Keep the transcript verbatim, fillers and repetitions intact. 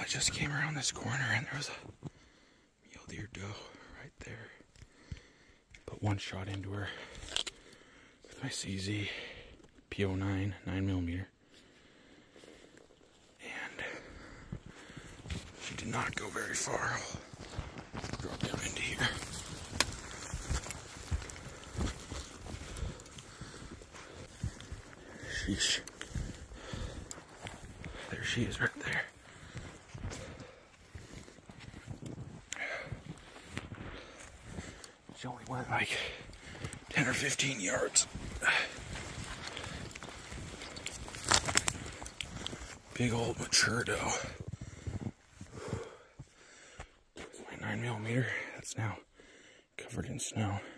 just came around this corner and there was a mule deer doe right there. Put one shot into her with my C Z P oh nine nine millimeter. And she did not go very far. I'll drop down into here. Sheesh. There she is right there. She only went like ten or fifteen yards. Big old mature doe. My nine millimeter, that's now covered in snow.